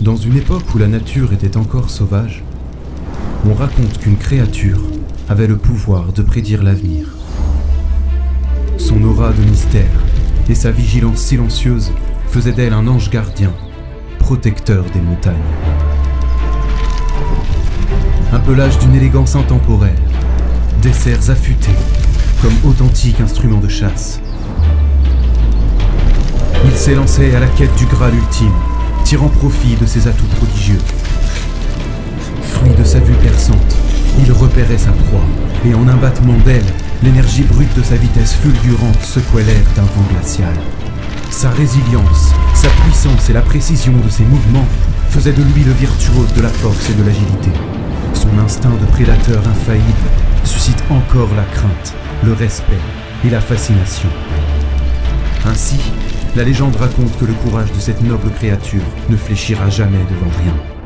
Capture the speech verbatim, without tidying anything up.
Dans une époque où la nature était encore sauvage, on raconte qu'une créature avait le pouvoir de prédire l'avenir. Son aura de mystère et sa vigilance silencieuse faisaient d'elle un ange gardien, protecteur des montagnes. Un pelage d'une élégance intemporelle, des serres affûtées, comme authentiques instruments de chasse. Il s'est lancé à la quête du Graal ultime, tirant profit de ses atouts prodigieux. Fruit de sa vue perçante, il repérait sa proie, et en un battement d'aile, l'énergie brute de sa vitesse fulgurante secouait l'air d'un vent glacial. Sa résilience, sa puissance et la précision de ses mouvements faisaient de lui le virtuose de la force et de l'agilité. Son instinct de prédateur infaillible suscite encore la crainte, le respect et la fascination. Ainsi, la légende raconte que le courage de cette noble créature ne fléchira jamais devant rien.